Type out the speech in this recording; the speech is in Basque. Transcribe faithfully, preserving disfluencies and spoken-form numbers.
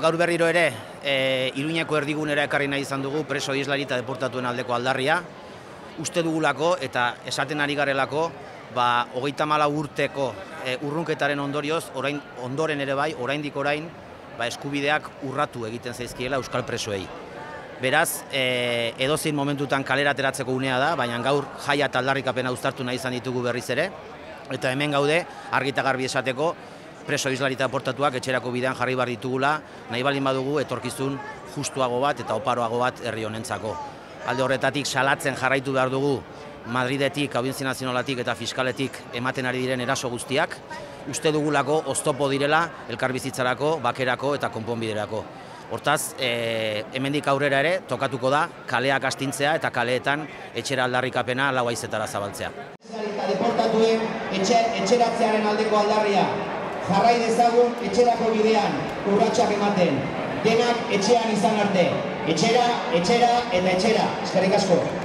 Gaur berriro ere, e, Iruñeko erdigunera ekarri nahi izan dugu preso islari eta deportatuen aldeko aldarria. Uste dugulako eta esaten ari garelako, ba, hogeita hamalau urteko e, urrunketaren ondorioz, orain, ondoren ere bai, oraindik orain, ba, eskubideak urratu egiten zaizkiela euskal presoei. Beraz, e, edozein momentutan kalera ateratzeko unea da, baina gaur jaia eta aldarrikapena uztartu nahi izan ditugu berriz ere, eta hemen gaude, argi eta garbi esateko, preso islari eta deportatuak etxerako bidean jarri behar ditugula, nahi baldin badugu etorkizun justuago bat eta oparoago bat herri honentzako. Alde horretatik salatzen jarraitu behar dugu Madridetik, Audientzia Nazionalatik eta Fiskaletik ematen ari diren eraso guztiak, uste dugulako oztopo direla elkarbizitzarako, bakerako eta konponbiderako. Hortaz, e, hemendik aurrera ere tokatuko da kaleak astintzea eta kaleetan etxera aldarrikapena lau haizetara zabaltzea. Eta deportatuen etxeratzearen aldeko aldarria. Jarrai dezagun etxerako bidean urratsak ematen. Denak etxean izan arte. Etxera, etxera eta etxera. Eskerrik asko.